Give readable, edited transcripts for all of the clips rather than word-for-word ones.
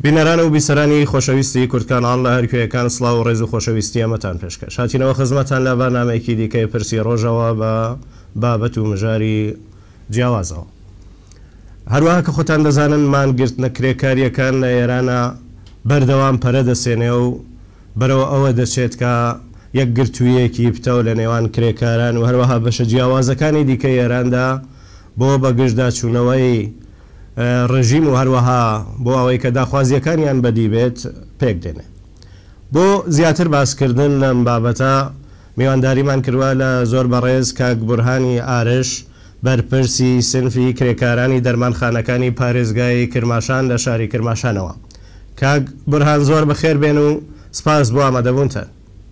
بینەران و بیسەرانی خۆشەویستی کورتکانال لە هەرکوێیەکان سڵاو و ڕێز و خۆشەویستی ئەمەتان پێشکەش هاتینەوە خزمەتان لە بەرنامەیەکی دیکەی پرسی ڕۆژەوە بە بابەت و مژاری جیاوازەوە. هەروەها کە خۆتان دەزانن مانگرتنە کرێکاریەکان لە ئێرانە بەردەوام پەرە دەسێنێ و بەرەوە ئەوە دەچێت کە یەک گرتوویەکی پتەوە لە نێوان کرێکاران و هەروەها بەشە جیاوازەکانی دیکەی ئێراندا بۆ بەگشتدا چوونەوەی ڕژیم و هەروەها بۆ ئەوەی کە داخوازیەکانیان بەدی بێت پێک دێنێ. بۆ زیاتر باسکردن لەم بابەتە میوانداریمان کردووە لە زۆر بەڕێز کاک بورهانی ئارش بەرپرسی سنفی کرێکارانی دەرمانخانەکانی پارێزگای کرماشان لە شاری کرماشانەوە. کاک بورهان زۆر بەخێر بێن و سپاس بۆ ئامادەبوونتان.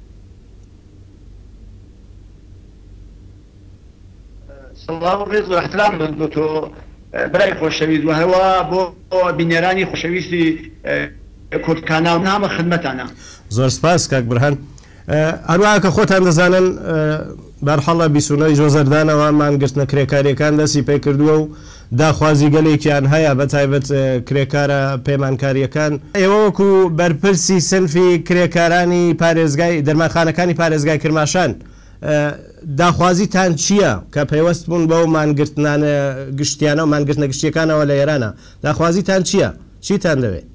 سڵاو و ڕێز و احترام بۆ تۆ برای خۆشەویست و هەروە بۆ بینەرانی خۆشەویستی کورتکانال نامە خدمەتانە. زۆر سپاس کاک بورهان. هەروەها کە خۆتان دەزانن بەرحەڵە 29 جۆزەردانەوە مانگرتنە کرێکاریەکان دەستی پێ کردووە و داخوازی گەلێکیان هەیە بەتایبەت کرێکارە پەیمانکاریەکان. ئێوە وەکو بەرپرسی سنفی کرێکارانی پارێزگای دەرمانخانەکانی پارێزگای کرماشان داخوازیتان چییە کە پەیوەست بوون بەو مانگرتنانە گشتیانە و مانگرتنە گشتیەکانەوە لە ئێرانە؟ داخوازیتان چییە؟ چیتان دەوێت؟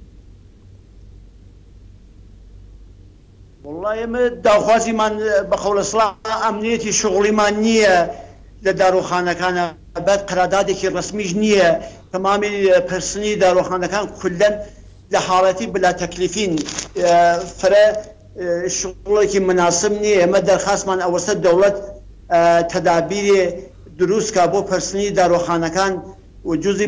وڵڵای ئێمە داخوازیمان بەخەڵەسڵا ئەمنیەتی شغڵیمان نییە لە داڕۆخانەکانە بەد قەرادادێکی ڕسمیش نییە. تەمامی پرسنی داڕۆخانەکان کولەن لە حاڵەتی بلا تەکلیفین فرە شغڵێکی مناسب نییە. ئێمە دەرخاستمان ئەوەسە دەوڵەت تەدابیری دروستکە بۆ پرسنی داڕۆخانەکان و جوزی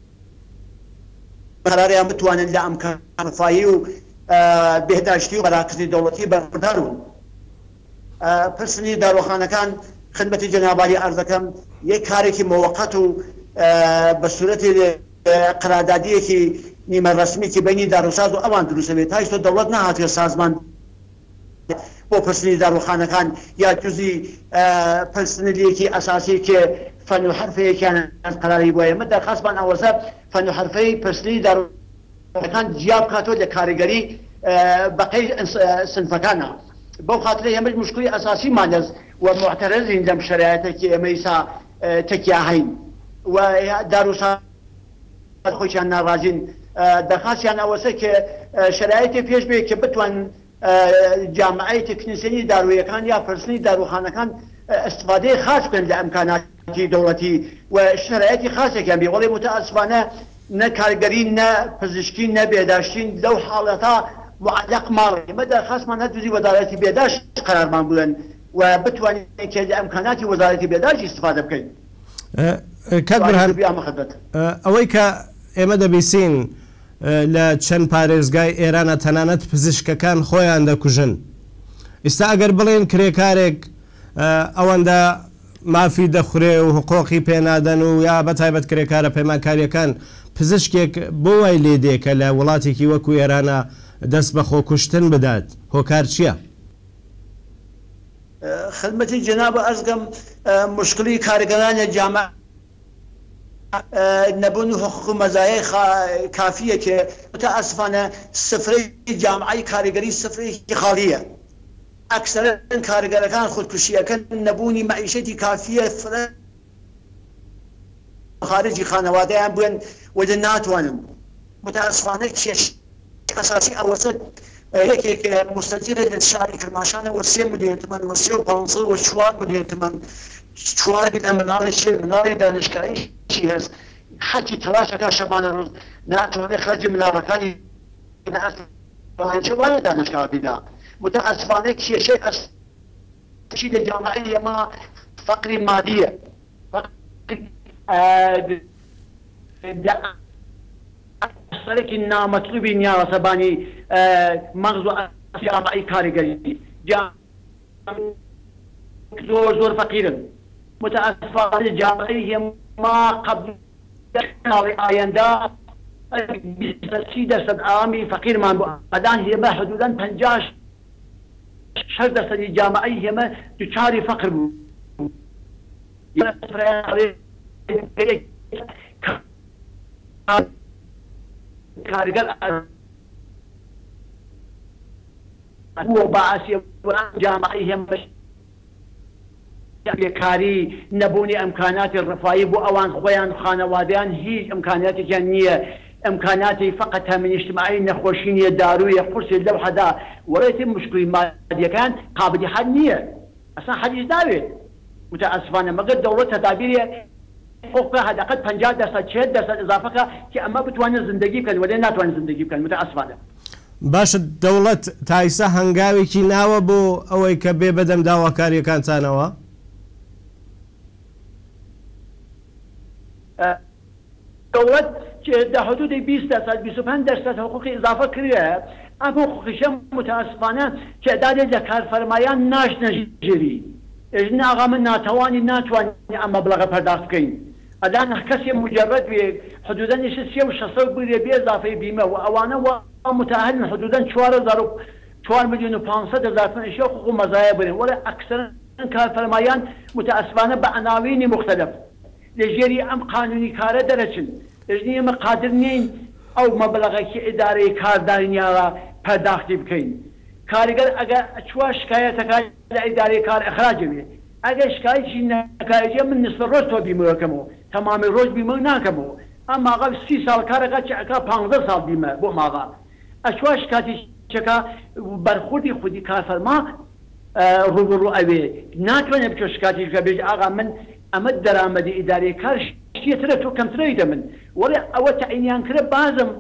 قەراریان بتوانن لە ئەمکانفایی و بهداشتی و بەراکردنی دەوڵەتی بەڕدار بوون. پرسنی داڕۆخانەکان خدمەتی جەنابعالی عەرز دەکەم یەک کارێکی مۆوەقەت و بە سوورەتی قەراردادیەکی نیمە ڕەسمیکی بینی داڕوساز و ئەوان دروستە بێت. تا ئێستا دەوڵەت نەهاتووە سازمان بۆ پرسنی داڕۆخانەکان یا جوزی پرسنلێکی ئەساسی کە فەن و حرفەیەکیان قەراری بووە. ئێمە دەرخاستمان ئەوەسە فەن و حرفەی پرسنی داڕۆخانەکان جیاب کاتۆ لە کاریگەری بەقەی سنفەکانە. بەو خاطرە ئێمە مشکلی ئەساسیمان هەست و معتەرەزین لەم شەرایەتێکی ئێمە ئیسا تەکیا هەین و داڕوساز خۆیان ناڕازین. دەرخاستیان ئەوەسە کە شەرایەتی پێش بێ کە بتوان جامعەی تەکنیسیەنی دارویەکان یا پرسنی داروخانەکان استفادەی خاص بکەن لە ئەمکاناتی دەوڵەتی و شەرایەتی خاصێکیان بێ. وەڵێ متەئەسفانە نە کارگەری نە پزیشکی نە بێداشتین لەو حاڵەتە معلق ماڵی. ئێمە دەرخاستمان هەردووزی وەزارەتی بێداشت قەرارمان بڵێن و بتوانین کە لە ئەمکاناتی وەزارەتی بێداشت استفادە بکەین. کاک بورهان ئەوەی کە ئێمە دەبیستین لە چەند پارێزگای ئێرانە تەنانەت پزیشکەکان خۆیان دەکوژن. ئێستا ئەگەر بڵێن کرێکارێک ئەوەندە مافی دەخورێ و حقوقی پێنادەن و یا بەتایبەت کرێکارە پەیمانکاریەکان پزیشکێک بۆ وای لێ دێکە لە وڵاتێکی وەکو ئێرانە دەست بە خۆکوشتن بدات، هۆکار چییە؟ خدمەتی جەنابە ئەرزگەم مشکلی کارگەرانی جامعە نەبوون حقوق و مەزایای کافیە کە متەئەسفانە سفرەی جامعەی کاریگەری سفرەیەکی خاڵیە. ئەکسەرەن کارگەرەکان خودکوشیەکەن نەبوونی مەعیشەتی کافیە فرە خارجی خانەوادەیان بوێن وەدە ناتوانن. متەئەسفانە کێش ئەساسی ئەوەسە یەکێک مستەجیرە لە شاری کرماشانە وە 3 ملیۆن تمەن وە 350 و 4 ملیۆن تمەن چوارێک لە مناڵی دانشگاهیشی هەست حەجی تەلاشەکە شەبانە ڕۆژ ناتوانێت خەرجی مناڵەکانی وایە دانشگا بیدا. متەئەسفانە کێشەی ئەساسی لە جامعەی ئێمە فەقری مادیە. سەرێکی نامەطلوبی نیازەبانی مەغز و جامعەی کاریگەری زۆر فەقیرن. متأسفانە جامعەی هێما قبل ناڵی ئایەندا 30% ئاوامی فەقیرمان بوو. ئەدان هێمە حدوداً 56% جامعەی هێمە دوچاری فەقر بوو. کارگەر هو باعث جامعي هم بێکاری نەبوونی ئەمکاناتی ڕفایی بۆ ئەوان خۆیان خانەوادیان هیچ ئەمکاناتێکیان نییە ئەمکاناتی فقط تامین اجتماعی نەخۆشی نیە دارویە قورسی لەو حەدا وەڕێتی مشکلی مادیەکان قابلی حەل نییە ئەسان حەلیش داوێت متأسفانە مەگەر دەوڵەت تەدابیرێ فوق حداقل 50% 40% اضافەکە کە ئەمە بتوانێت زندگی بکەن وەلێ ناتوانێت زندگی بکەن متأسفانە. باشە دەوڵەت تایسە هەنگاوێکی ناوە بۆ ئەوەی کە بێ بەدەم داواکاریەکانتانەوە؟ دەوڵەت حدودی 20% حقوقی اضافە کردە ئەم حقوقیشە متأسفانە تعدادێک لە کارفەرمایان ناشنە ژێری ئێژن ئاغا من ناتوانی ناتوانین ئەم مەبلەغە پەرداخت بکەین ئەدان کەسێ مجرد بێ حدوداً 300 بگرێ بێ اضافەی بیمە و ئەوانە متأهلن حدوداً 4 ملیۆن و 500,000 ئیشە حقوق و مەزایە بێن وەرە ئەکسەرن کارفەرمایان متأسفانە بە عناوینی مختلف لەژێری ئەم قانونی کارە دەرەچن ئێژنی ئێمە قادر نین ئەو مەبلەغێکی ئیدارەی کاردانیاوە پەرداختی بکەین کاریگەر ئەگە چوە شکایەتەکە لە ئیدارەی کار ئەخراجە بێ ئەگە شکایەتی نەکارێتیە من نصف ڕۆژ تۆ بیمەکەمەوە تەمامی ڕۆژ بیمە ناکەمەوە ئەم ماغا 30 ساڵ کارەکە چەکە 15 ساڵ بیمە بۆ ماغا ئەچوە شکاتی چەکە بەرخوردی خودی کارفەرما ڕوبڕوو ئەوێ ناتوانێت بچۆ شکاتیکە بێژ ئاغا من ئەمە دەرامەدی ئیدارەی کار شتێترە تۆ کەمترەیدە من وەڵێ ئەوە تەعینیان کرە بازم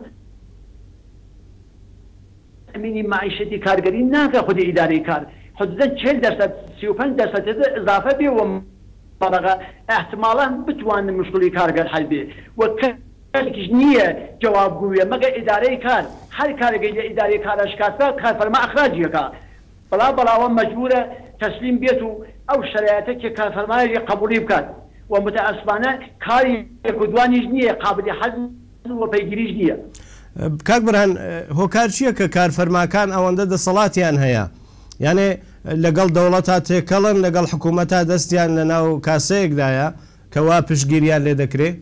ئەمینی معیشەتی کارگەری ناکە خودی ئیدارەی کار حدوداً 40% اضافە بێ و مەبلەغە احتمالاً بتوانن مشکلی کارگەر حەل بێ و کەسێکیش نییە جوابگویە مەگە ئیدارەی کار هەر کارێکی لە ئیدارەی کارە شکاتکە کارفەرما ئەخراجیەکە بەڵاوە مەجبورە تەسلیم بێت و ئەو شرایەتە کە کارفەرمایەکی قبولی بکات و متأسفانە کاری یەکودوانیش نییە قابلی حەل و پەیگیریش نییە. کاک بەرهان هۆکار چییە کە کارفەرماکان ئەوەندە دەسەڵاتیان هەیە یانێ لەگەڵ دەوڵەتا تێکەڵن لەگەڵ حکوومەتا دەستیان لە ناو کاسەیەکدایە کەوا پشگیریان لێ دەکرێت؟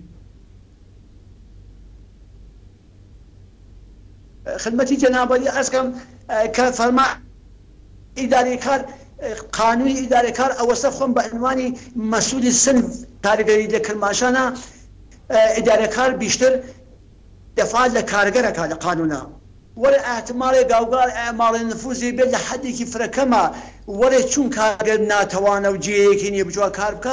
خدمەتی جەنابەری ئەسکەم کارفەرما ئیدارەی کار قانونی ئیدارەی کار ئەوەسە خۆم بە عنوانی مەسئولی سنف کارگەری لە کرماشانە ئیدارەی کار بیشتر دەفاع لە کارگەرەکە لە قانونا وەرە احتماڵی گاوگار ئەماڵی نفوزی بێت لە حەدێکی فرەکەمە وەرە چون کارگەر ناتەوانە و جێیەکی نییە بجووە کار بکە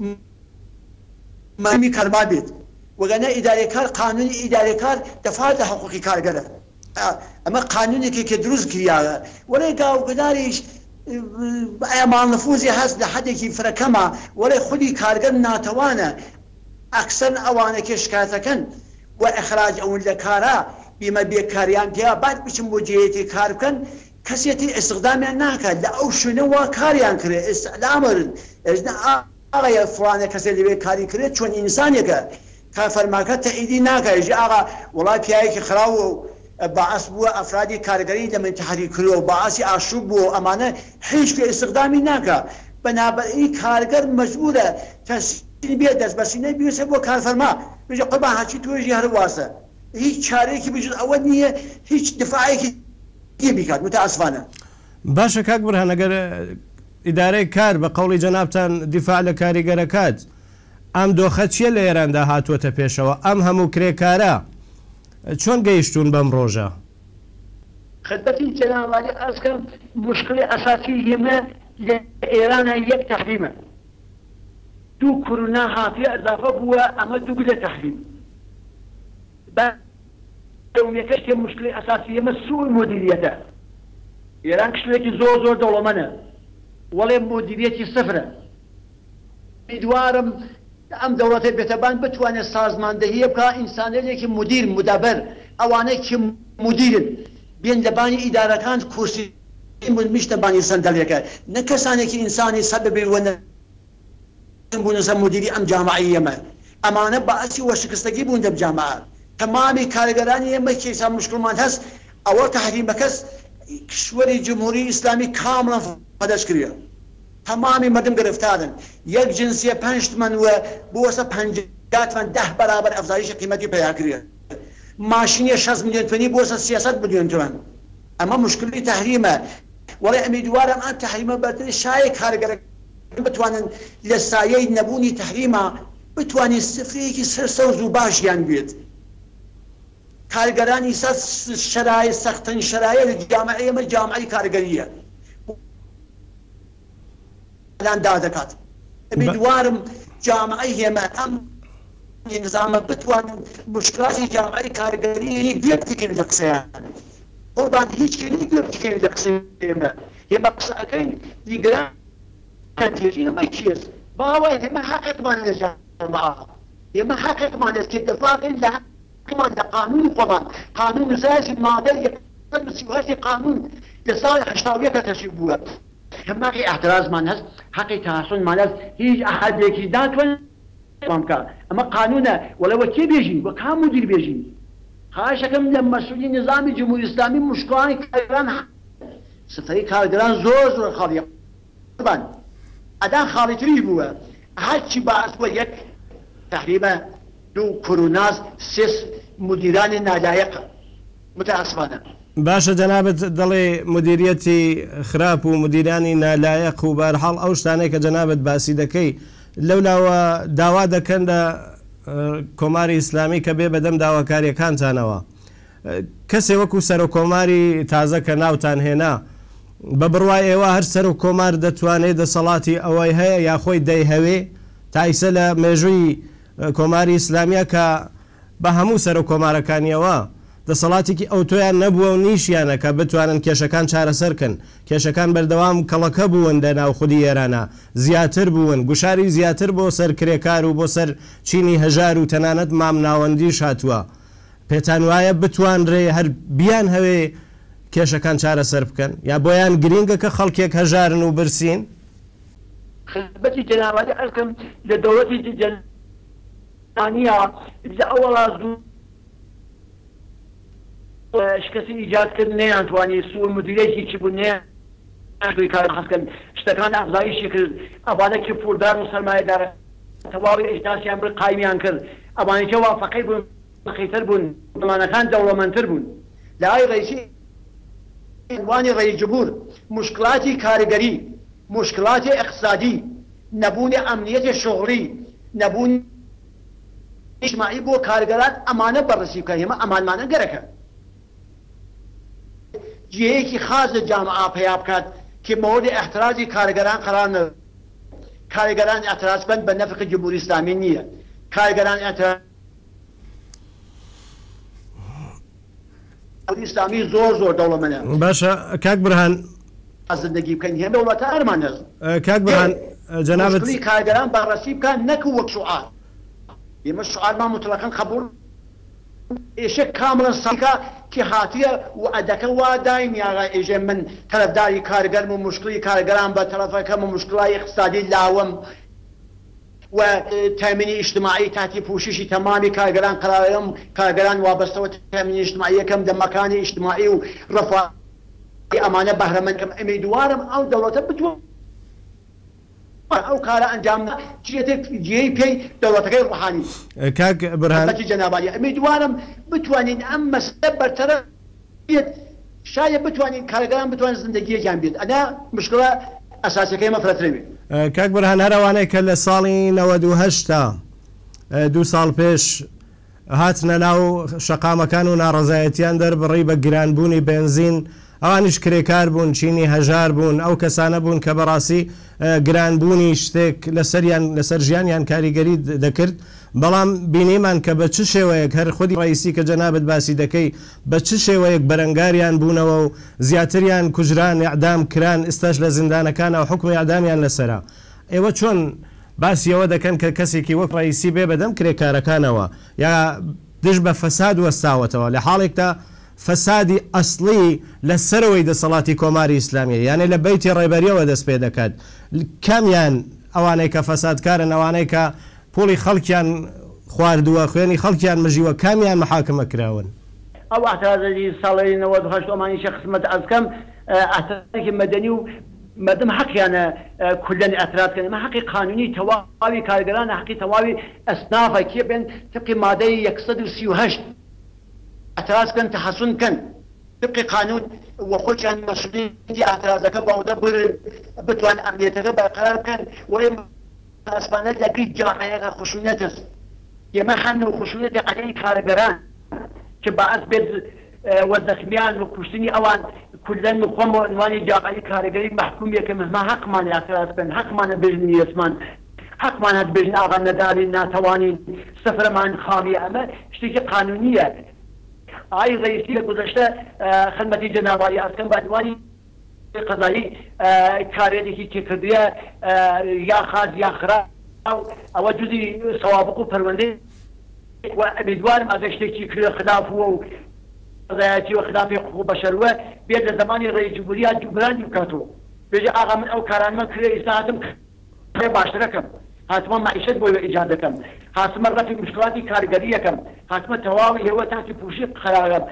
مەمی کارما بێت وەگەنە ئیدارەی کار قانونی ئیدارەی کار دەفاع لە حقوقی کارگەرە ئەمە قانونێکی کە دروست کردیاە وەرە گاوگداریش ئەماڵ نفوزی هەست لە حەدێکی فرەکەمە وەرە خودی کارگەر ناتەوانە ئەکسەر ئەوانە شکایەتەکەن و ئەخراج ئەوون لە کارە بیمە بێکاریان تیا بعد بچم بۆ جێیەتی کار بکەن کەسێتی ئستخدامیان ناکات لە ئەو شوێنەوە کاریان کرێ ئستعلامرن ئاغا فڵانە کەسێک لەوێ کاری کرێت چۆن ئینسانێکە کارفەرماکە تەئیدی ناکات ژ ئاغا وڵای پیاوێکی خراوە و باعث بووە ئەفرادی کارگەری لە منتحری کردەوە و باعثی ئاشوب بووە ئەمانە هیچ پێ ئستخدامی ناکات بەنابەری کارگەر مەجبورە تەسلیم بێت دەستبەسینە بیوێسێ بۆ کارفەرما بێژە قوربان هەرچی تۆژی هەرواسە هیچ چارێکی بجوز ئەوە نییە هیچ دفاعێکی بیکات متأسفانە. باشە کاک بەرهان ئەگەر ئیدارەی کار بە قەوڵی جەنابتان دیفاع لە کاریگەرەکات ئەم دۆخە چیە لە ئێراندا هاتووەتە پێشەوە ئەم هەموو کرێکارە چۆن گەیشتون بەم ڕۆژە؟ خدمەتی جەنابعالی ئەسکەم مشکلی ئەساسی ئێمە لە ئێرانە یەک تەحریمە دوو کۆرونا هاتیە ئەضافە بووە ئەمە دوو لە تەحریم یەکەش تێ مشکلی ئەساسی ئێمە سوء مدیریەتە ئێران کشتێکی زۆر دەوڵەمەندە وەڵێ مدیریەتی سفرە میدوارم ئەم دەوڵەتە بێتەبان بتوانێت سازماندەهی بکە ئینسانێکی مدیر مدەبەر ئەوانەیەکی مدیرن بێن لەبانی ئیدارەکان کورسی میشتە بانی سەندەلێکە نە کەسانێکی ئینسانی سەبەبی وەنە بوونە مدیری ئەم جامعەی ئێمە ئەمانە بەعەسی وەشکستگی بوون دەم جامعە تەمامی کارگەرانی ئێمە کێسا مشکلمان هەست ئەوە تەحریمەکەس کشوەری جمهوری ئیسلامی کامڵەن فەدەش کردووە تەمامی مردم گرفتارن یەک جنسیە 5 تومەن وە بۆسە 50 تومەن 10 بەرابەر ئەفزایشی قیمەتی پەیا کردووە ماشینی 6 ملیۆن تومانی بۆسە 300 ملیۆن تومەن ئەمە مشکلی تەحریمە وڵێ ئەمیدوارم ئەم تەحریمە بەتر شایە کارگەرەکان بتوانن لە سایەی نەبوونی تەحریمە بتوانین سفرەیەکی سەرسەوز و باشیان بێت. کارگەرانی شرایط سەختن شرایط لە جامعەی ئێمە جامعەی کارگەریە لان دادەکات. ئەمیدوارم جامعەی ئێمە ئەم نظامە بتوانن مشکلاتی جامعەی کارگەری گوێ بکەین لە قسەیان. قوربان هیچ کێنی گوێ بکەین لە قسەی ئێمە. ئێمە قسەکەین دیگران تێژی ئەمە چییە؟ باوای ئێمە حەقێکمان لە جامعە، ئێمە حەقێکمان لە دەفاعین لە حەقمان لە قانونی خۆمان. قانون نووسایەکی مادەی 138 قانون لە ساڵی 81 کە تەشریف بووە. هەماقی احترازمان هەست، حەقی تاسونمان هەست، هیچ ئەحەدێکی داتوانێت بکە. ئەمە قانونە وەلەوە کێ بێژین وە کام مدیر بێژین. خاوەشەکەم لە مەسئولی نظامی جمهوری ئیسلامی مشکلانی کارگەران سفەی کارگەران زۆر خاڵیە. ئەدا خاڵیتری بووە هەرچی باس بووە یەک تەحریمە، دوو کوڕوناز، سێ مدیرانی نالایەق. متاسفانە. باشە جەنابەت دەڵێ مدیریەتی خراپ و مدیرانی نالایەق و بەرحاڵ ئەو شتانەی کە جەنابەت باسی دەکەی لەولاوە داوا دەکەن لە کۆماری ئیسلامی کە بێ بەدەم داواکاریەکانتانەوە. کەسێ وەکو سەر و کۆماری تازە کە ناوتان هێنا بە بڕوای ئێوە هەر سەر و کۆمار دەتوانێت دەسەڵاتی ئەوەی هەیە یاخۆی دەیهەوێ تایسە لە مێژووی کۆماری ئیسلامیە کە بە هەموو سەر و کۆمارەکانیەوە دەسەڵاتێکی ئەو تۆیان نەبووە و نیشیانە کە بتوانن کێشەکان چارەسەرکەن. کێشەکان بەردەوام کەڵەکە بوون لە ناو خودی ئێرانە، زیاتر بوون، گوشاری زیاتر بۆ سەر کرێکار و بۆ سەر چینی هەژار و تەنانەت مام ناوەندیش هاتووە. پێتان وایە بتوانرێ هەر بیان هەوێ کێشەکان چارەسەر بکەن یا بۆیان گرینگە کە خەڵکێک هەژارن و برسین؟ خزمەتی جەنابەتی ئەرکەم لە دەوڵەتی جەنانیە لە ئەوەڵا زوو شکستی ئیجادکرد نەیانتوانی سوور مدیرێکی چی بوو نەیانتوانی کار خەکەن شتەکان ئەغزایشی کرد. ئەوانەکی پوردار و سەرمایەدارە تەواوی ئەجناسیان بر قایمیان کرد. ئەوانەی وافەقەی بوون بەخێتر بوون، دەمانەکان دەوڵەمەندتر بوون. لە ئای ڕئیسی عنوانی ڕئیس جمهور مشکلاتی کارگەری، مشکلاتی اقتصادی، نەبوونی ئەمنیەتی شغلی، نەبوونی اجتماعی بۆ کارگەران ئەمانە بەڕێسی بکەن. ئێمە ئەمانمانە گەرەکە جێیەکی خاص لە جامعە پەیا بکات کە مورد احترازی کارگەران قرار نەدات. کارگەران اعتراضبند بە نەفقی جمهوری ئیسلامی نییە. کارگەران اعتراض ئیسلامی زۆر دەوڵەمەندە. باشە کاک برهان زندگی بکەین هێمە وڵاتە ئەرمان هەست. کاک برهان جەنابەت کارگەران بەڕێسی بکەن نەکو وەک شوعار. ئێمە شعارمان مطلقاً قبول ئێشە کامڵەن ساکە کە هاتیە و ئەدەکە وا داین یاغا ئێژێ من تەرەفداری کارگەرم و مشکلی کارگەران بە تەرەفەکەم و مشکلای اقتصادی لاوەم و تامینی اجتماعی تاتی پوششی تمامی کارگەران قراڕەم کارگەران وابەستەوە تامینی اجتماعی یەکەم دەمەکانی اجتماعی و ڕەفاهی ئەمانە بەهرەمەندکەم. ئەمیدوارم ئەو دەوڵەتە بتوانێت ئەو کارە ئەنجام چێتێک جێی پێی دەوڵەتەکەی ڕوحانی. کاک برهان جەنابالی ئەمیدوارم بتوانین ئەم مەسلە بەرتەرە بێت، شاید بتوانین کارگەران بتوانن زندگیەکیان بێت. ئەدا مشکلە ئەساسەکەی مەفرەترەوێت. کاک برهان هەروانەیە کە لە ساڵی 98 تا 2 ساڵ پێش هاتنە ناو شەقامەکان و ناڕەزایەتیان دەربڕی بە گرانبوونی بنزین، ئەوانیش کرێکار بوون، چینی هەژار بوون، ئەو کەسانە بوون کە بەڕاستی گرانبوونی شتێک لەسەر ژیانیان کاریگەری دەکرد. بەڵام بینیمان کە بە چ شێوەیەک هەر خودی ڕئیسی کە جەنابەت باسی دەکەی بە چ شێوەیەک بەرەنگاریان بوونەوە و زیاتریان کوژران ئیعدام کران، ئێستاش لە زیندانەکانە و حکمی ئیعدامیان لەسەرا. ئێوە چۆن باسیەوە دەکەن کە کەسێکی وەک ڕئیسی بێ بەدەم کرێکارەکانەوە یا دژ بە فەساد وەستاوەتەوە لە حاڵێکدا فەسادی ئەسڵی لەسەرەوەی دەسەڵاتی کۆماری ئیسلامیە، یانێ لە بەیتی ڕێبەریەوە دەست پێ دەکات. کامیان ئەوانەی کە فەسادکارن، ئەوانەی کە پۆڵی خەڵکیان خواردووە، خوێنی خەڵکیان مژیوە، کامیان محاکمە کراون؟ ئەو ئەحترازی ساڵی 98 ئەمانی شەخصمەت ئەزکەم ئەحترازێکی مەدەنی و مەدەم حەقیانە کولەن ئەترازکەن. ئەمە حەقی قانونی تەواوی کارگەرانە، حەقی تەواوی ئەسنافە کێ بێن تەقی مادەی 138 اعتراض کن تحسن کن طبق قانون وخۆیان مەسئولیەتی ئاعتراضەکە بەوەدە برن بتوان ئەمنیەتەکە بەرقەرار بکەن وەی ئەسپانە لەگەی جامعەیەکە خشونەت است ئێمە هەن و خشونەتی عەلەی کارگەران کە بەعەز بێت وەزەخمیان و کوشتنی ئەوان کولەن و خۆم و عنوانی جامعەی کارگەری مەحکومیەکە مەما حەقمان ئاعتراض بکەن حەقمانە بێژن یەسمان حەقمان هەت بێژن ئاغا نەداری ناتەوانین سەفرەمان خامی ئەمە شتێکی قانونیە ئای ڕئیسی لە گوزەشتە خزمەتی جەنابعالی ئەسکەم بە عنوانی قەزایی کارێکی تێکردووە یا خاز یا خراپ ئەوە جوزی سەوابق و پەروەندەی و ئەمیدوارم ئەگەر شتێکی کرد خلافووە و قەزایەتی و خلافی حقوق بەشەروە بێت لە زمانی ڕێی جمهوریە جوبرانی بکاتەوە بێژە ئاغا من ئەو کارانمە کرێ ئێستا هاتم باشترەکەم هاتمە معیشت بۆی ئیجاد دەکەم هاتمە ڕەفی مشکلاتی کارگەریەکەم هاتمە تەواوی هێوە تاکی پوشی خراپم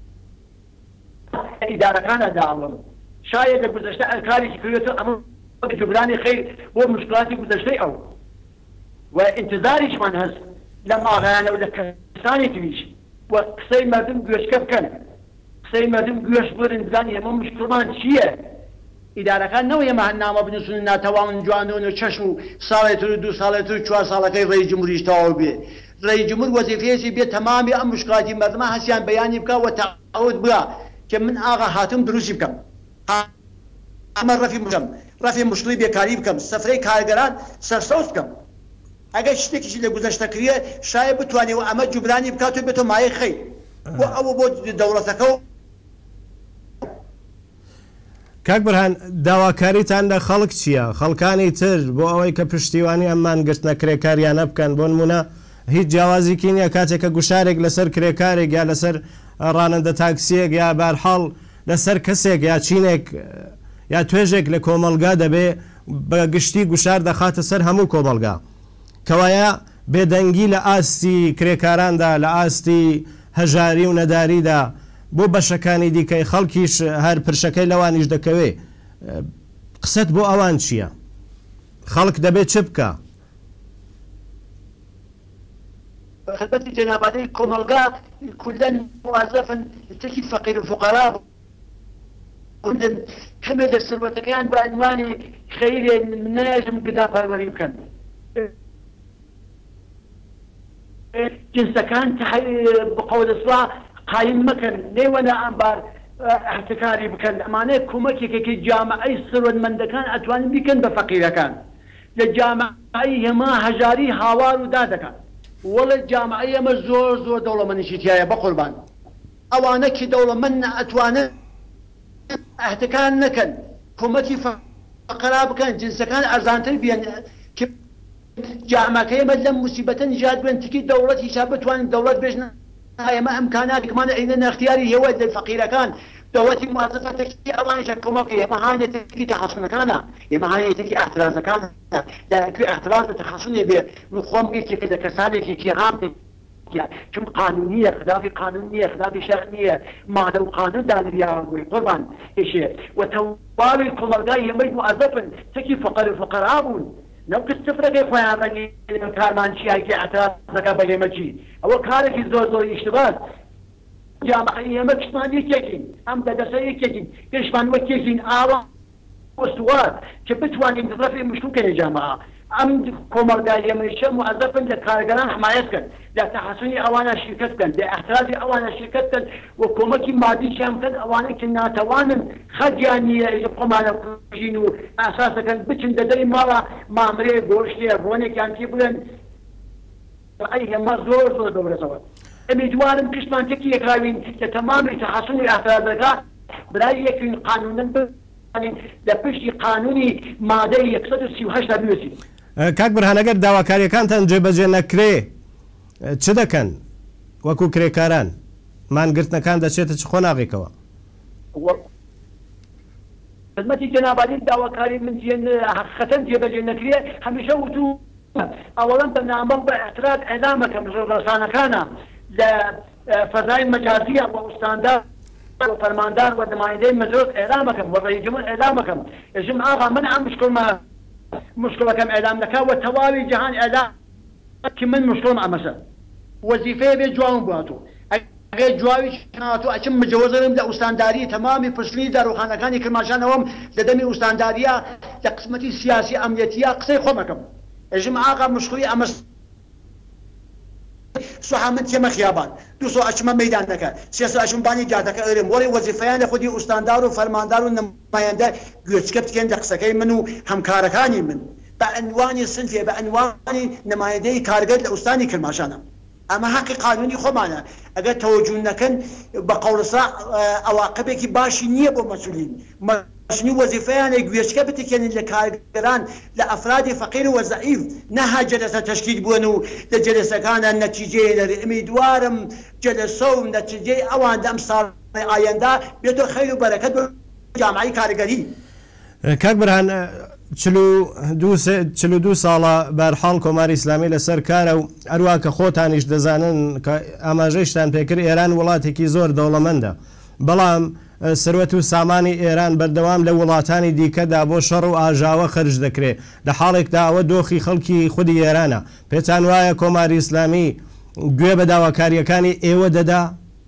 ئیدارەکانە داڵم شاید لە گوزەشتە ئەکارێکی کردێتەوە ئەمە جبرانی خیر بۆ مشکلاتی گوزەشتەی ئەو و انتظاریشمان هەست لەم ئاغایانە و لە کەسانی تریش و قسەی مردم گوێشکە بکەن قسەی مردم گوێش بڕن بزانین ئێمە مشکلمان چییە ئیدارەکان نەوە ئێمە هەنامە بنووسن ناتەواون جوانۆن و چەشم و ساڵێتر و دو ساڵێتر و 4 ساڵەکەی ڕێی جمهوریش تەواو بێ ڕێی جمهور وەزیفەیەکی بێت تەمامی ئەم مشکلاتی مردمە هەستیان بەیانی بکە و تەعاود بکە کە من ئاغا هاتم دروستی بکەم ئەمە ڕەفی مشکلی بێکاری بکەم سەفرەی کارگەران سەرسەوت بکەم ئەگەر شتێکیشی لە گوزەشتە کردە شاید بتوانێت و ئەمە جوبرانی بکات و بێتەوە مایەی خەیر بۆ ئەوە بۆ دەوڵەتەکە و کاک بەرهان داواکاریتان لە خەڵک چییە؟ خەڵکانی تر بۆ ئەوەی کە پشتیوانی ئەممان گرتنە کرێکاریانە بکەن بۆ نمونە هیچ جیاوازیکی نییە کاتێکە گوشارێک لەسەر کرێکارێک یا لەسەر ڕانەندە تاکسیەک یا بارحاڵ لەسەر کەسێک یا چینێک یا توێژێک لە کۆمەلگا دەبێ بە گشتی گوشار دەخاتە سەر هەموو کۆمەلگا کەوایە بێدەنگی لە ئاستی کرێکاراندا لە ئاستی هەژاری و نەداریدا بۆ بەشەکانی دیکەی خەڵکیش هەر پرشەکەی لەوانیش دەکەوێ قسەت بۆ ئەوان چییە؟ خەڵک دەبێت چ بکە؟ خدمەتی جەنابعالی کۆمەلگا کولەن موازەفن تەکی فەقیر و فوقەرا کولەن کەمێ لە سروەتەکەیان بە عنوانی خەیرێ نەژم گدا پەروەری بکەن جنسەکان بقەولەسوا قایم مەکەن نێوەنە ئەمبار احتکاری بکەن ئەمانەیە کۆمەکێکێکی جامعەی سروەتمەندەکان ئەتوانن بیکەن بە فەقیرەکان لە جامعەی هێما هەژاری هاوار و دادەکەن وەڵە جامعەی ئەمە زۆر زۆر دەوڵەمەندیشی تایە بە قوربان ئەوانە کە دەوڵەمەند ئەتوانن احتکار نەکەن کۆمەکی فەقەرا بکەن جنسەکان ئەرزانتر بیان کە جامعەکەی ئەمە لەم موسیبەتە نجات بێن تکی دەوڵەت هیچ بتوانین دەوڵەت بێژن ئێمە ئەمکاناتێکمان عینە اختیاری هێوە لە فەقیرەکان دەوڵەتی موازەفەتێکی ئەوانیشە کۆمەڵکی ئێمە هانێتێکی تەخەسونەکانە ئێمە هانێتێکی ئاحترازەکانە لەکوێ ئاحتراز و تەخەسونێ بێ من خۆم یەکێکە لە کەسانێکی ڕام چون قانونیە خلافی قانونیە خلافی شەرع نییە مادە و قانون دانریاوەی قوربان ئێشێ و تەواوی کۆمەلگای ئێمەی موازەفن تەکی فەقەر و فوقەرا بوون نەو کە سفرەکەی خۆیان ڕەنگی کارمان چیایکی ئاعترازەکە بەلێمە چی ئەوە کارێکی زۆر زۆر ئیشتباس جامعەی ئێمە کشمان یەکێکین ئەم دەدەسە یەکێکین پێشمان وەکێکین ئاوا وەستوات کە بتوانین ڕەفی مشتوکەی جامعە ئەم کۆمەلگای ئێمەیشە موازەفن لە کارگەران حمایەت بکەن لە تەحەسونی ئەوانە شرکەت بکەن لە ئەحترازی ئەوانە شرکەت بکەن و کۆمەکی مادیشیان بکەن ئەوانە کە ناتەوانن خەرجیان نییە لە خۆمانە کوژین و ئاساسەکەن بچن دەدەی ماڵە مامرێ گۆشتێ ڕۆنێکیان پێ بڵێن ئەی هێمە زۆر زۆر دەورەسەوە ئەمیدوارم کشمان تێکی یەکراوین لە تەمامی تەحەسونی ئاحترازەکە برای یەکوین قانونن بزانین لە پشتی قانونی مادەی 138 بنووسین. کاک بەرهان ئەگەر داواکاریەکانتان جێبەجێ نەکرێ چ دەکەن وەکو کرێکاران مانگرتنەکان دەچێتە چ خۆناغێکەوە؟ خدمەتی جەنابعالی داواکاری من حەقیقەتەن جێبەجێ نەکرێ هەمیشە وتو ئەوەڵەن بەنامەڵ بە ئەحتراز ئێدامەکەم ڕەسانەکانە لە فەزای مەجازیە بە ئوستاندار و فەرماندار و نمایندەی مەجلس ئێدامەکەم و ڕەئیس جمهور ئێدامەکەم ئێژم ئاغا من ئەم مشکلەکەم ئێدام دەکا و تەواوی جیهان ئێدام کە من مشکلم ئەمەسە وەزیفەیە بێ جوان بواتوە ئەگەر جواوی ناتۆ ئەچم مجوزم لە ئوستانداری تەمامی پرسنی داروخانەکانی کرماشانەوەم لە دەمی ئوستانداریە لە قسمەتی سیاسی ئەمنیەتیە قسەی خۆمەکەم ئەژم ئاقا مشکوی ئەمە سوحامن تێمە خیابان دووسۆ ئەچمە مەیدانەکە سێسە ئەچم بانی جادەکە ئەرم وەڵی وەزیفەیان لە خودی ئوستاندار و فەرماندار و نمایەندە گوێچکە بکەن لە قسەکەی من و هەمکارەکانی من بە ئەنوانی سنفێ بە ئەنوانی نمایەندەی کارگەر لە ئوستانی کرماشانە ئەمە حەقی قانونی خۆمانە ئەگەر تەوەجوه نەکەن بە قەولسا ئەواقبێکی باشی نییە بۆ مەسئولین مەسئولین وەزیفەیانە گوێچکە بتکێنن لە کارگەران لە ئەفرادی فەقیر و زەعیف نەها جەلسە تەشکیل بوون و لە جەلسەکانە نەتیجەی لەرێ ئومیدوارم جەلسە و نەتیجەی ئەوان ئەم ساڵی ئایندا بێتۆ خەیر و بەرەکەت بۆ جامعەی کارگەری. کاک برهان 42 ساڵە بەرحاڵ کۆماری ئیسلامی لەسەر کارە و ئەروە کە خۆتانیش دەزانن کە ئاماژەیشتان پێکرد ئێران وڵاتێکی زۆر دەوڵەمەندە بەڵام سەروەت و سامانی ئێران بەردەوام لە وڵاتانی دیکەدا بۆ شەڕ و ئاژاوە خرج دەکرێت لە حاڵێکدا ئەوە دۆخی خەڵکی خودی ئێرانە پێتان وایە کۆماری ئیسلامی گوێ بە داواکاریەکانی ئێوە دەدا؟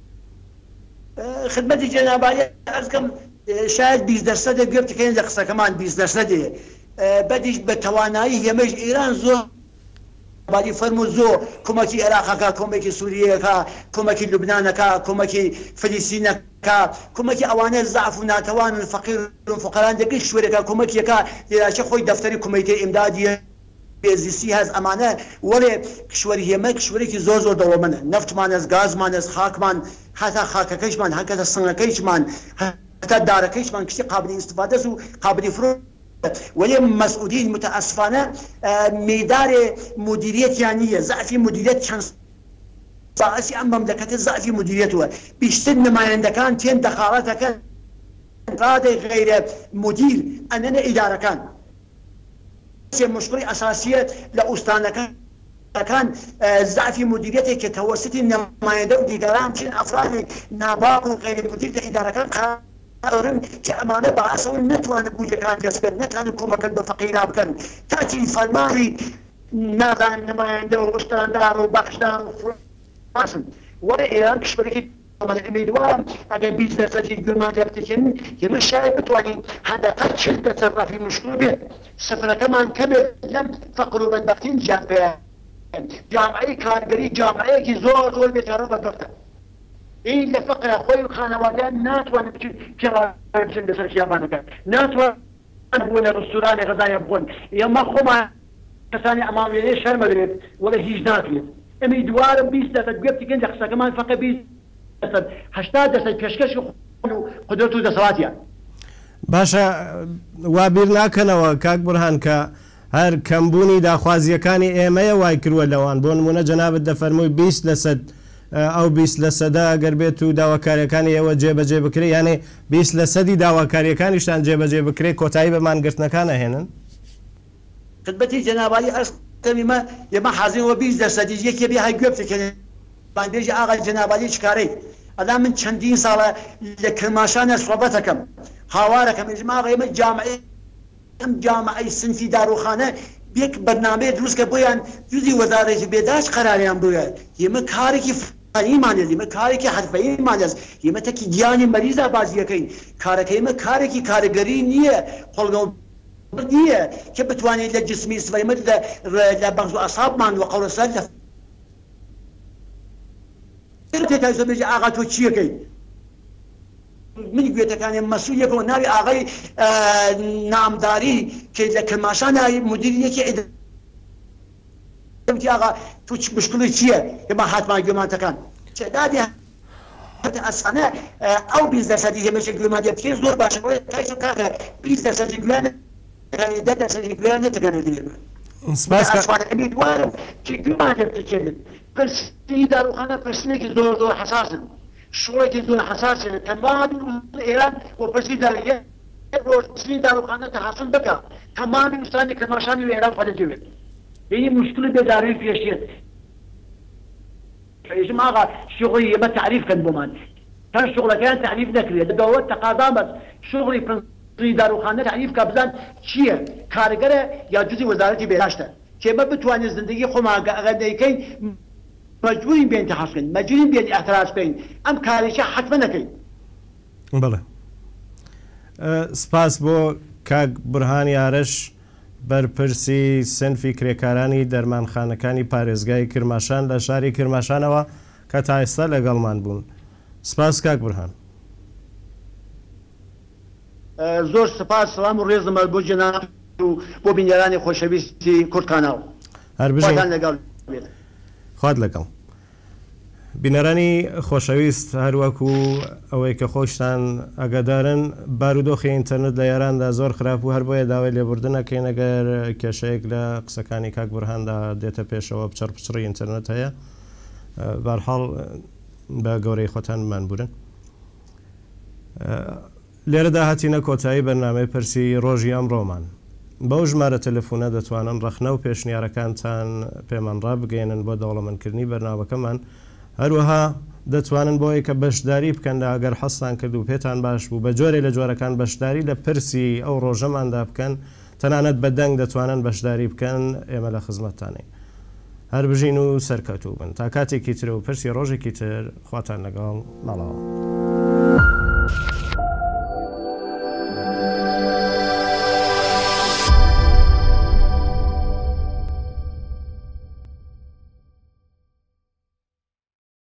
خدمەتی جەنابعالی ئەرزکەم شاید 20% گوێ بکەین لە قسەکەمان 20% بەدیش بە توانایی هێمەش ئێران زۆر باری فەرمو زۆر کۆمەکی عێراقەکە کۆمەکی سووریەکە کۆمەکی لوبنانەکە کۆمەکی فەلیستینەکە کۆمەکی ئەوانە زعف و ناتەوان و فەقیر و فوقەران دەکەی شوێرەکە کۆمەکیەکە لێراشە خۆی دەفتەری کۆمیتەی ئیمدادیە بێزیسی هەز ئەمانە وەڵێ کشوەری هێمە کشوەرێکی زۆر زۆر دەوڵەمەندە نەفتمان هەست گازمان هەست خاکمان هەتا خاکەکەیشمان هەکەتە سنگەکەیشمان هەتا دارەکەیشمان کشتی قابلی ئیستیفادەست و قابلی فرۆ ولی مسئولین متاسفانه میدار مدیریت یعنی ضعفی مدیریت چند ساعتی ام مملکت ضعفی مدیریت و بیشتر نمایندگان تیم دخالت کن قاعده غیر مدیر انن اداره کن مشکل اساسیه لاستانه کن ضعفی مدیریت که توسط نماینده و دیگران چین افراد ناباق و غیر مدیر اداره کن که ئەمانە بەعسەوە نەتوانن بوجەکان دەستکەن نەتوانن کۆمەکەن بە فەقیرا بکەن تاچی فەرمانی نازان نمایەندە و ئوستاندار و بەخشدار و فرۆشن وەرە ئێران کشوەرێکی ئومیدوارم ئەگەر 20% گوێمان لێ بتکەن ئێمە شاید بتوانین حەداقەل 40% ڕەفی مشکل بێت سفرەکەمان کەمێت لەم فەقر و بەدبەختین جیان پێیان جامعەی کارگەری جامعەیەکی زۆر زۆر بێچارە بەدبەختە این لفقر خوی خانوادیان ناتوان بچن لسر خیابانەکان ناتوان بوون رستوران غذای بخۆن ئێمە خۆمان کەسانی ئەماوێنەی شەرمە دەبێت وەڵێ هیچ ناتوێت ئومیدوارم 20% گوێ بکەن لە قسەکەمان فەقە 20% 80% پێشکەشی خۆن و قدرەت و دەسەڵاتیان باشە وا بیر ناکەنەوە کاک بورهان کە هەر کەمبوونی داخوازیەکانی ئێمەیە وای کردووە لەوان بۆ نمونە جەنابەت دەفەرمووی 20% ئەو 20% ئەگەر بێت و داواکاریەکانی ئێوە جێبەجێ بکرێت یانێ 20% داواکاریەکانیشتان جێبەجێ بکرێت کۆتایی بە مانگرتنەکانە هێنن خدمەتی جەنابعالی ئەرزکەم ئێمە حەزینەوە 20% یەکێ بێ هەر گوێ بکەن بانبێژی ئاغا جەنابعالی چکارەی ئەدا من چەندین ساڵە لە کرماشانە سۆحبەت دەکەم هاوارەکەم ئێمە ئێمە جامعەی سنفی داروخانە بێک بەرنامەیە دروستکە بۆیان جوزی وەزارەتی بێداشت قەراریان بووە ئێمە کارێکی فەنیمان ئێمە کارێکی حرفەییمان هەست ئێمە تەکی گیانی مەریزە بازیەکەین کارەکە ئێمە کارێکی کارگەری نییە قۆڵگە نییە کە بتوانێت لە جسمی سڤەیمت لە بەغز و ئەسابمان وە قەولەسەر لە تێتایزۆبێژی ئاغا تۆ چیەکەی من گوێتەکانی مەسئولێکەوە ناوی ئاغای نامداری کە لە کرماشانە مدیریەکی ئیداری ئاغا تۆ مشکلی چییە ئێمە هاتمان گوێمانتەکان چێدادی ئەسانە ئەو 20% هێمەشە گوێمان لێ بکەین زۆر باشە تایشم کاکە 20% گوێیان 10% گوێیان نەتەکەنە دێمە ئەمیدوارم کە گوێمان لێ بکەن پرسنی داروخانە پرسنێکی زۆر زۆر حەساسن شوێکی زۆر حەساسن تەمامی ئێران بۆ پرسی داروخانە تەحەسن بکە تەمامی وستانی کرماشانی ئێران خەدەجێوێت یعنی مشکل بێداری پێشێت ئێژم ئاغا شغڵی ئێمە تعریف کەن بۆمان چەند شغڵەکەیان تعریف نەکرێت دەبەوە تەقاضا بەس شغڵی پرسی داروخانە تعریف کە بزان چییە کارگەرە یا جوزی وەزارەتی بێداشتە کێمە بتوانێت زندگی خۆمان ئەگەر دەیکەین مەجبورین بێن تەحەسکەین مەجبورین بێن ئەتراز بکەین ئەم کارێکە حتمە نەکەین. بەڵێ سپاس بۆ کاک بورهانی ئارەش بەرپرسی سنفی کرێکارانی دەرمانخانەکانی پارێزگای کرماشان لە شاری کرماشانەوە کە تا ئێستا لەگەڵمان بوون. سپاس کاک بورهان. زۆر سپاس سلام و ڕێزم بۆ جەناب و بۆ بینەرانی خۆشەویستی کورتکاناو. هەربژین لەگەڵ خوات لەگەڵ. بینەرانی خۆشەویست هەروەکو ئەوەی کە خۆشتان ئەگەدارن بارودۆخی ئینتەرنت لە یاراندا زۆر خراپ و هەر بۆیە داوای لێبوردنەکەی نەگەر کێشەیەک لە قسەکانی کاک بورهاندا دێتە پێشەوە بچڕپچڕی ئینتەرنت هەیە بەرحاڵ بە گەورەی خۆتانمان بورن. لێرەدا هاتیینە کۆتایی بەرنامەی پرسی ڕۆژی ئەمڕۆمان. بەو ژمارە تەلەفۆنە دەتوانن ڕەخنە و پێشنیارەکانتان پێمان ڕابگەێنن بۆ دەوڵەمەندکردنی بەرنامەکەمان. هەروەها دەتوانن بۆی کە بەشداری بکەندا ئەگەر حەستان کرد و پێتان باش بوو بە جۆرێ لە جۆرەکان بەشداری لە پرسی ئەو ڕۆژەماندا بکەن تەنانەت بە دەنگ دەتوانن بەشداری بکەن ئێمە لە خزمەتتانەی. هەر بژین و سەرکەوتوو بن تا کاتێکی ترە و پرسی ڕۆژێکی تر خواتان لەگەڵ ماڵەوە.